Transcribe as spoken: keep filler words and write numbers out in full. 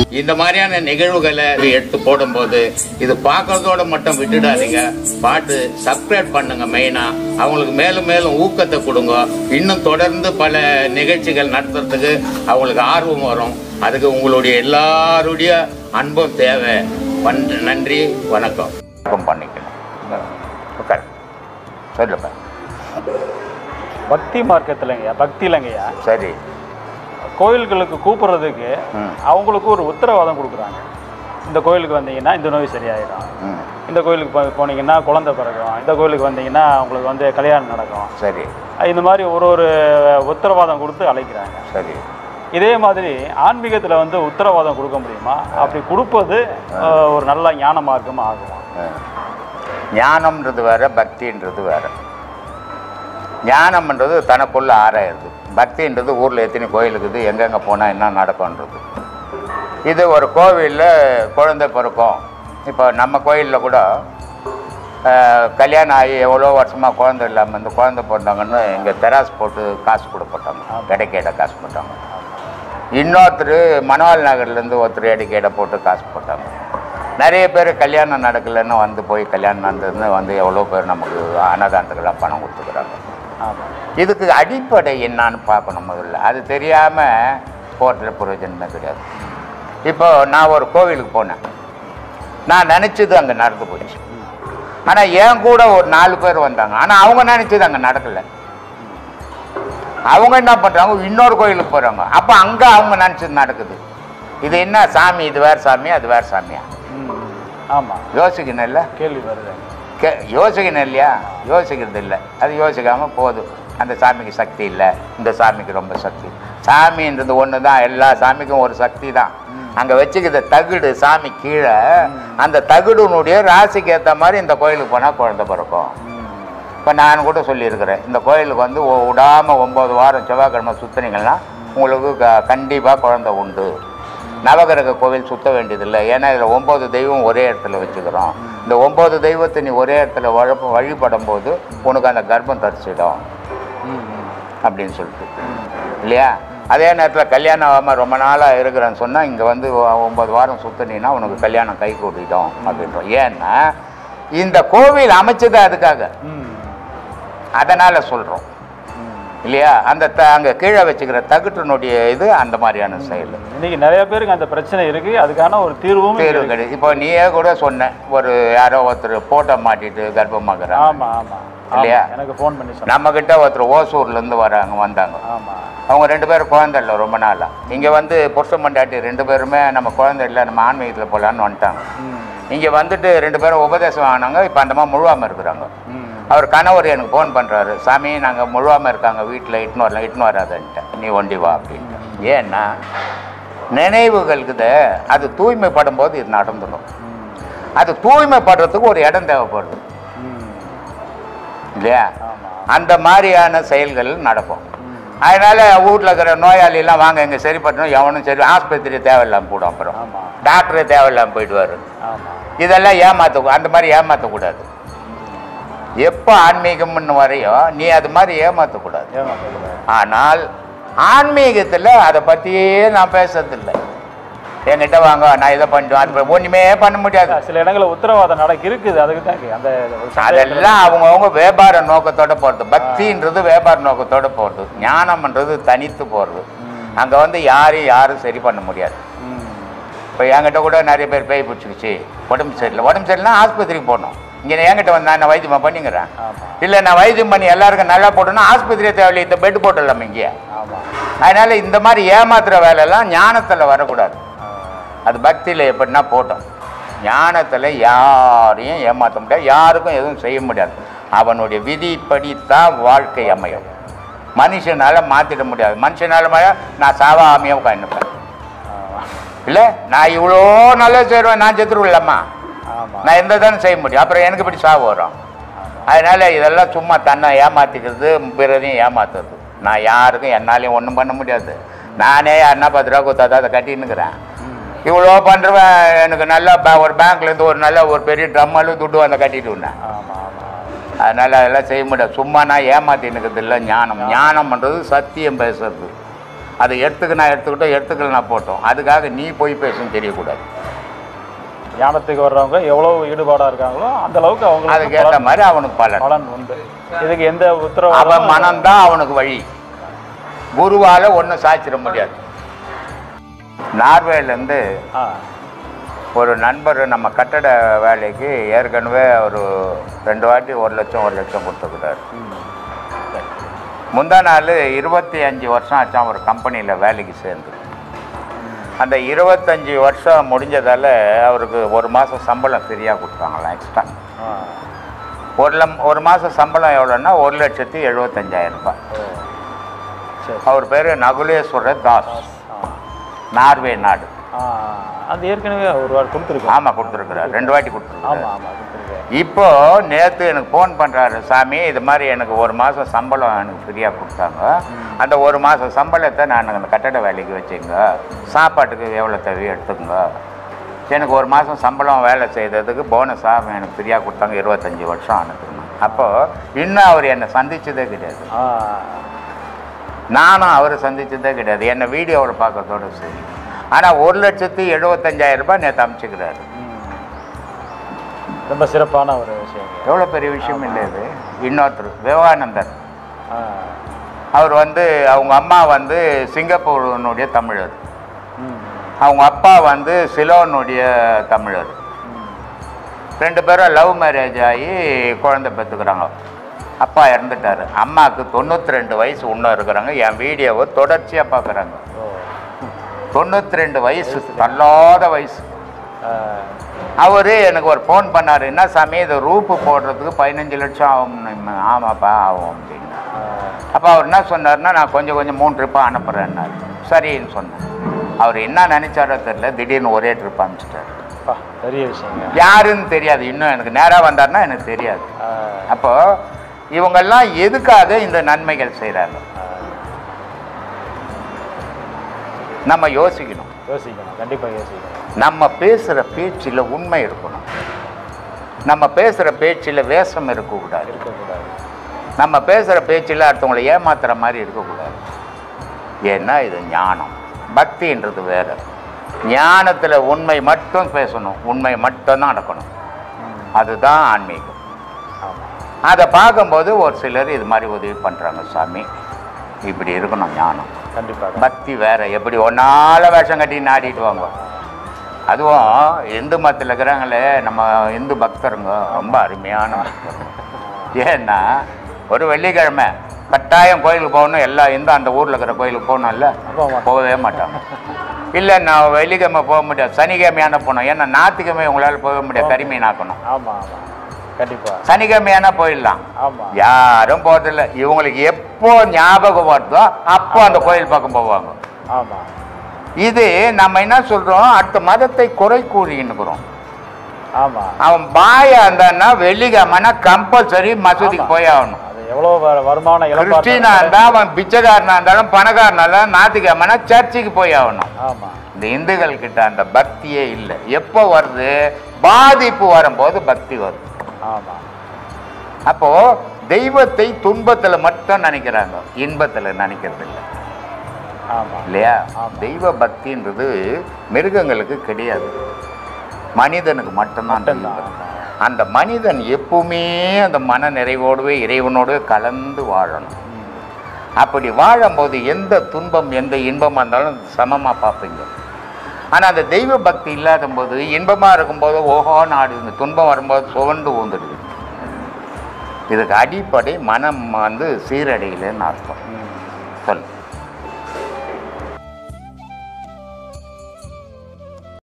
இந்த மாதிரியான நிகழ்வுகளை எடுத்து போடும்போது இது பார்க்கறதோட மட்டும் விட்டுடாதீங்க. பாட்டு சப்ஸ்கிரைப் பண்ணுங்க. மெயினா அவங்களுக்கு மேலும் மேலும் ஊக்கத்தை கொடுங்க. இன்னும் தொடர்ந்து பல நிகழ்ச்சிகள் நடத்துறதுக்கு அவங்களுக்கு ஆர்வம் வரும். அதுக்கு உங்களுடைய எல்லாருடைய அன்பும் தேவை. நன்றி, வணக்கம். பண்ணிக்கலாம் சொல்லுப்பா. பக்தி மார்க்கத்திலங்கய்யா, பக்தி இல்லைங்கய்யா. சரி, கோயில்களுக்கு கூப்பிடுறதுக்கு அவங்களுக்கு ஒரு உத்தரவாதம் கொடுக்குறாங்க. இந்த கோயிலுக்கு வந்தீங்கன்னா இந்த நோய் சரியாயிடும், இந்த கோயிலுக்கு போனீங்கன்னா குழந்தை பிறக்கும், இந்த கோயிலுக்கு வந்தீங்கன்னா உங்களுக்கு வந்து கல்யாணம் நடக்கும். சரி, இந்த மாதிரி ஒரு ஒரு உத்தரவாதம் கொடுத்து அழைக்கிறாங்க. சரி, இதே மாதிரி ஆன்மீகத்தில் வந்து உத்தரவாதம் கொடுக்க முடியுமா? அப்படி கொடுப்பது ஒரு நல்ல ஞான மார்க்கம் ஆகுமா? ஞானம்ன்றது வேற, பக்தின்றது வேற. ஞானம்ன்றது தனக்குள்ள ஆராயிறது. பக்தின்றது ஊரில் எத்தனை கோயில் இருக்குது, எங்கெங்கே போனால் என்ன நடக்கும்ன்றது. இது ஒரு கோவிலில் குழந்தை பிறக்கும். இப்போ நம்ம கோயிலில் கூட கல்யாணம் ஆகி எவ்வளோ வருஷமாக குழந்தை இல்லாமல் இந்த குழந்தை பிறந்தாங்கன்னு இங்கே தெராஸ் போட்டு காசு கொடுப்பட்டாங்க, கிடைக்கேட காசு போட்டாங்க. இன்னொருத்தர் மணவாள் நகர்லேருந்து ஒருத்தர் எடைக்கேடை போட்டு காசு போட்டாங்க. நிறைய பேர் கல்யாணம் நடக்கலைன்னு வந்து போய் கல்யாணம் நடந்ததுன்னு வந்து எவ்வளோ பேர் நமக்கு அன்னதானத்துக்கெல்லாம் பணம் கொடுத்துக்கிறாங்க. இதுக்கு அடிப்படை என்னான்னு பார்க்கணும் முதல்ல. அது தெரியாமல் போகிற பிரயோஜனமே கிடையாது. இப்போ நான் ஒரு கோவிலுக்கு போனேன், நான் நினச்சது அங்கே நடந்து போச்சு. ஆனால் என் கூட ஒரு நாலு பேர் வந்தாங்க, ஆனால் அவங்க நினச்சது அங்கே நடக்கலை. அவங்க என்ன பண்ணுறாங்க, இன்னொரு கோயிலுக்கு போகிறாங்க. அப்போ அங்கே அவங்க நினச்சது நடக்குது. இது என்ன சாமி? இது வேறு சாமியா, அது வேறு சாமியா? ஆமாம், யோசிக்கணும் இல்லை? கேள்வி வருது. கே யோசிக்கணும் இல்லையா? யோசிக்கிறது இல்லை. அது யோசிக்காமல் போதும். அந்த சாமிக்கு சக்தி இல்லை, இந்த சாமிக்கு ரொம்ப சக்தி. சாமின்றது ஒன்று தான், எல்லா சாமிக்கும் ஒரு சக்தி தான். அங்கே வச்சுக்கிற தகுடு சாமி கீழே, அந்த தகுடுனுடைய ராசிக்கு ஏற்ற மாதிரி இந்த கோயிலுக்கு போனால் குழந்தை பிறக்கும். இப்போ நான் கூட சொல்லியிருக்கிறேன், இந்த கோயிலுக்கு வந்து விடாமல் ஒம்பது வாரம் செவ்வாய்க்கிழமை சுற்றுனீங்கன்னா உங்களுக்கு க கண்டிப்பாக குழந்தை உண்டு. நவகிரக கோவில் சுற்ற வேண்டியதில்லை, ஏன்னா இதில் ஒம்பது தெய்வம் ஒரே இடத்துல வச்சுக்கிறோம். இந்த ஒம்பது தெய்வத்தை நீ ஒரே இடத்துல வழப்பு வழிபடும் போது உனக்கு அந்த கர்ப்பம் தரிச்சிடும் அப்படின்னு சொல்லிட்டு இல்லையா? அதே நேரத்தில் கல்யாணம் ஆகாமல் ரொம்ப நாளாக இருக்கிறேன்னு சொன்னால் இங்கே வந்து ஒம்பது வாரம் சுற்றினீங்கன்னா உனக்கு கல்யாணம் கை கூட்டிட்டோம் அப்படின்றோம். ஏன்னா இந்த கோவில் அமைச்சது அதுக்காக, அதனால் சொல்கிறோம் இல்லையா? அந்த த அங்கே கீழே வச்சுக்கிற தகுட்டினுடைய இது அந்த மாதிரியான செயல். இன்னைக்கு நிறைய பேருக்கு அந்த பிரச்சனை இருக்குது, அதுக்கான ஒரு தீர்வும் தீர்வு கிடையாது. இப்போ நீயே கூட சொன்ன, ஒரு யாரோ ஒருத்தர் போட்டோ மாட்டிட்டு கர்ப்பமாக்குறாங்க. ஆமாம் ஆமாம் இல்லையா? எனக்கு ஃபோன் பண்ணி சொன்னாங்க. நம்மக்கிட்ட ஒருத்தர் ஓசூர்லேருந்து வராங்க வந்தாங்க. ஆமாம், அவங்க ரெண்டு பேரும் குழந்தை இல்லை ரொம்ப நாளாக. இங்கே வந்து புருஷன் மண்டாட்டி ரெண்டு பேருமே நம்ம குழந்தை இல்லை, நம்ம ஆன்மீகத்தில் போகலான்னு வந்துட்டாங்க. இங்கே வந்துட்டு ரெண்டு பேரும் உபதேசம் ஆனாங்க. இப்போ அந்த மாதிரி முழுவாமல் இருக்கிறாங்க. அவர் கணவர் எனக்கு ஃபோன் பண்ணுறாரு, சாமி நாங்கள் முழுவாமல் இருக்காங்க வீட்டில், இட்டுன்னு வரலாம், இட்டுன்னு வராதுன்ட்டு, நீ ஒண்டி வா அப்படின்ட்டு. ஏன்னா நினைவுகளுக்குது அது தூய்மைப்படும் போது இது நடந்துடும். அது தூய்மைப்படுறதுக்கு ஒரு இடம் தேவைப்படுது இல்லையா? அந்த மாதிரியான செயல்கள் நடக்கும். அதனால் வீட்டில் இருக்கிற நோயாளியெல்லாம் வாங்க இங்கே சரி பண்ணணும், எவனும் சரி ஆஸ்பத்திரி தேவையில்லாமல் போடும், அப்புறம் டாக்டரே தேவையில்லாமல் போயிடுவார். இதெல்லாம் ஏமாற்ற, அந்த மாதிரி ஏமாற்றக்கூடாது. எப்போ ஆன்மீகம்னு வரையோ நீ அது மாதிரி ஏமாற்றக்கூடாது. ஆனால் ஆன்மீகத்தில் அதை பற்றியே நான் பேசுறதில்லை. என்கிட்ட வாங்க நான் இதை பண்ணிடுவேன், அது ஒன்றுமே பண்ண முடியாது. சில இடங்களில் உத்தரவாதம் நடக்க இருக்குது, அதுக்கு தான் அந்த அதெல்லாம் அவங்கவுங்க வியாபார நோக்கத்தோடு போகிறது. பக்தின்றது வியாபார நோக்கத்தோடு போகிறது, ஞானம்ன்றது தனித்து போகிறது. அங்கே வந்து யாரையும் யாரும் சரி பண்ண முடியாது. இப்போ என்கிட்ட கூட நிறைய பேர் பேய் பிடிச்சிக்கிச்சு, உடம்பு சரியில்லை, உடம்பு சரியில்லைனா ஆஸ்பத்திரிக்கு போகணும். இங்கே என்கிட்ட வந்தா நான் வைத்தியமாக பண்ணிங்கிறேன். இல்லை நான் வைத்தியம் பண்ணி எல்லாருக்கும் நல்லா போட்டோன்னா ஆஸ்பத்திரியை தேவையில்லை, இந்த பெட்டு போட்டுடலாம் இங்கே. அதனால் இந்த மாதிரி ஏமாத்துகிற வேலையெல்லாம் ஞானத்தில் வரக்கூடாது. அது பக்தியில் எப்படின்னா போட்டோம். ஞானத்தில் யாரையும் ஏமாற்ற முடியாது, யாருக்கும் எதுவும் செய்ய முடியாது. அவனுடைய விதிப்படித்தான் வாழ்க்கை அமையும். மனுஷனால் மாற்றிட முடியாது. மனுஷனால் நான் சாவாமையாக உட்காந்துப்பேன் இல்லை, நான் இவ்வளோ நல்லா செய்வேன், நான் செத்துருவில்லம்மா, நான் எந்த தானே செய்ய முடியும், அப்புறம் எனக்கு இப்படி சாவு வரும். அதனால் இதெல்லாம் சும்மா தன்னை ஏமாற்றிக்கிறது, பிறரையும் ஏமாத்துறது. நான் யாருக்கும் என்னாலையும் ஒன்றும் பண்ண முடியாது. நானே யாருன்னா பத்து ரூபா கொடுத்தா அதை கட்டின்னுக்கிறேன். இவ்வளோ பண்ணுறவன் எனக்கு நல்லா ஒரு பேங்க்லேருந்து ஒரு நல்ல ஒரு பெரிய ட்ரம்மாலும் துட்டு வந்து கட்டிட்டு விட்டேன். அதனால் அதெல்லாம் செய்ய முடியாது. சும்மா நான் ஏமாற்றினுக்கிறது இல்லை. ஞானம் ஞானம்ன்றது சத்தியம் பேசுறது. அதை எடுத்துக்க நான் எடுத்துக்கிட்டோம், எடுத்துக்கல நான் போட்டோம். அதுக்காக நீ போய் பேசுன்னு தெரியக்கூடாது. ஞானத்துக்கு வர்றவங்க எவ்வளோ ஈடுபாடாக இருக்காங்களோ அந்த அளவுக்கு அவங்க அதுக்கு ஏற்ற மாதிரி அவனுக்கு பலன் பலன் உண்டு. இதுக்கு எந்த உத்தரவு அவன் மனம்தான் அவனுக்கு வழி. குருவால் ஒன்றும் சாய்ச்சிட முடியாது. நார்வேலேருந்து ஒரு நண்பர் நம்ம கட்டட வேலைக்கு ஏற்கனவே ஒரு ரெண்டு வாட்டி ஒரு லட்சம் ஒரு லட்சம் கொடுத்துக்கிறார். முந்தா நாள் இருபத்தி அஞ்சு வருஷம் ஆச்சான் ஒரு கம்பெனியில் வேலைக்கு சேர்ந்து. அந்த இருபத்தஞ்சி வருஷம் முடிஞ்சதால் அவருக்கு ஒரு மாதம் சம்பளம் ஃப்ரீயாக கொடுத்தாங்களாம் எக்ஸ்ட்ரா. ஒரு லம் ஒரு மாதம் சம்பளம் எவ்வளோன்னா ஒரு லட்சத்தி எழுபத்தஞ்சாயிரம் ரூபாய். அவர் பேர் நகுலேஸ்வர தாஸ், நார்வே நாடு. அது ஏற்கனவே ஒரு வாட்டி கொடுத்துருக்கு. ஆமாம் கொடுத்துருக்குறாரு, ரெண்டு வாட்டி கொடுத்துருக்காரு. ஆமாம் ஆமாம் கொடுத்துருக்கு. இப்போ நேற்று எனக்கு ஃபோன் பண்ணுறாரு, சாமி இது மாதிரி எனக்கு ஒரு மாதம் சம்பளம் எனக்கு ஃப்ரீயாக கொடுத்தாங்க, அந்த ஒரு மாதம் சம்பளத்தை நான் அந்த கட்டட வேலைக்கு வச்சுங்க, சாப்பாட்டுக்கு எவ்வளோ தேவையோ எடுத்துக்கோங்க, எனக்கு ஒரு மாதம் சம்பளம் வேலை செய்ததுக்கு போனஸாக எனக்கு ஃப்ரீயாக கொடுத்தாங்க, இருபத்தஞ்சி வருஷம் அனுப்புங்க. அப்போது இன்னும் அவர் என்னை சந்தித்ததே கிடையாது, நானும் அவரை சந்தித்ததே கிடையாது, என்னை வீடியோவில் பார்க்கறதோடு சரி. ஆனால் ஒரு லட்சத்தி எழுபத்தஞ்சாயிரம் ரூபாய் நேற்று அமைச்சிக்கிறாரு. ரொம்ப சிறப்பான ஒரு விஷயம். எவ்வளோ பெரிய விஷயம் இல்லை இது. இன்னொருத்தர் விவேகானந்தர், அவர் வந்து அவங்க அம்மா வந்து சிங்கப்பூருனுடைய தமிழர், அவங்க அப்பா வந்து சிலோனுடைய தமிழர். ரெண்டு பேரும் லவ் மேரேஜ் ஆகி குழந்தை பெற்றுக்கிறாங்க. அப்பா இறந்துட்டார், அம்மாவுக்கு தொண்ணூற்றி ரெண்டு வயசு இன்னும் இருக்கிறாங்க. என் வீடியோவை தொடர்ச்சியாக பார்க்குறாங்க. தொண்ணூற்றி ரெண்டு வயசு, தள்ளாத வயசு. அவர் எனக்கு ஒரு ஃபோன் பண்ணார், என்ன சாமி இது ரூப்பு போடுறதுக்கு பதினஞ்சு லட்சம் ஆகும். ஆமாப்பா ஆகும் அப்படின்னு. அப்போ அவர் என்ன சொன்னார்னா, நான் கொஞ்சம் கொஞ்சம் மூணு ட்ரிப்பாக அனுப்புகிறேன்னாரு. சரின்னு சொன்னேன். அவர் என்ன நினச்சாரோ தெரியல, திடீர்னு ஒரே ட்ரிப் அனுப்பிச்சிட்டாரு. பெரிய விஷயம். யாருன்னு தெரியாது, இன்னும் எனக்கு நேராக வந்தார்னா எனக்கு தெரியாது. அப்போது இவங்கெல்லாம் எதுக்காக இந்த நன்மைகள் செய்கிறாங்க நம்ம யோசிக்கணும். யோசிக்கணும், கண்டிப்பாக யோசிக்கணும். நம்ம பேசுகிற பேச்சில் உண்மை இருக்கணும், நம்ம பேசுகிற பேச்சில் வேஷம் இருக்கக்கூடாது இருக்கக்கூடாது நம்ம பேசுகிற பேச்சில் அடுத்தவங்களை ஏமாத்துற மாதிரி இருக்கக்கூடாது. ஏன்னா இது ஞானம். பக்தின்றது வேறு. ஞானத்தில் உண்மை மட்டும் பேசணும், உண்மை மட்டும்தான் நடக்கணும், அதுதான் ஆன்மீகம். அதை பார்க்கும்போது ஒரு சிலர் இது மாதிரி உதவி பண்ணுறாங்க, சாமி இப்படி இருக்கணும் ஞானம். கண்டிப்பாக. பக்தி வேறு, எப்படி ஒன்றால் வேஷம் கட்டி நாடிட்டு வாங்க. அதுவும் இந்து மதத்தில் இருக்கிறாங்களே நம்ம இந்து பக்தருங்க ரொம்ப அருமையான பக்தருங்க. ஏன்னா ஒரு வெள்ளிக்கிழமை கட்டாயம் கோயிலுக்கு போகணும், எல்லா இந்து அந்த ஊரில் இருக்கிற கோயிலுக்கு போகணும்ல, போகவே மாட்டாங்க. இல்லை நான் வெள்ளிக்கிழமை போக முடியாது, சனிக்கிழமையான போகணும், ஏன்னா ஞாயிற்றுக்கிழமை உங்களால் போக முடியாது, கரிமீன் ஆக்கணும். ஆமாம் ஆமாம் கண்டிப்பாக. சனிக்கிழமையான போயிடலாம், ஆமாம் யாரும் போகிறதில்ல. இவங்களுக்கு எப்போ ஞாபகம் வருதோ அப்போ அந்த கோயில் பக்கம் போவாங்க. ஆமாம். இது நம்ம என்ன சொல்கிறோம், அடுத்த மதத்தை குறை கூறின்னுக்குறோம். ஆமாம். அவன் பாயா இருந்தான்னா வெள்ளிக்கிழமைனா கம்பல்சரி மசூதிக்கு போய் ஆகணும். எவ்வளோ வருமானம், கிறிஸ்டினா இருந்தால் அவன் பிச்சைக்காரனா இருந்தாலும் பணக்காரனா இருந்தாலும் ஞாயிற்றுக்கிழமைனா சர்ச்சுக்கு போய் ஆகணும். ஆமாம். இந்த இந்துக்கள் கிட்ட அந்த பக்தியே இல்லை. எப்போ வருது, பாதிப்பு வரும்போது பக்தி வருது. ஆமாம். அப்போ தெய்வத்தை துன்பத்தில் மட்டும் நினைக்கிறாங்க, இன்பத்தில் நினைக்கிறது இல்லை. ஆமாம் இல்லையா? தெய்வ பக்தின்றது மிருகங்களுக்கு கிடையாது, மனிதனுக்கு மட்டும்தான். அந்த மனிதன் எப்பவுமே அந்த மன நிறைவோடவே இறைவனோடவே கலந்து வாழணும். அப்படி வாழும்போது எந்த துன்பம் எந்த இன்பமாக இருந்தாலும் சமமாக பார்ப்பீங்க. ஆனால் அந்த தெய்வ பக்தி இல்லாத போது இன்பமாக இருக்கும்போது ஓஹோ நாடுது, துன்பம் வரும்போது சுவண்டு ஊந்துடுது. இதுக்கு அடிப்படை மனம் வந்து சீரடையிலன்னு அர்த்தம். சொல்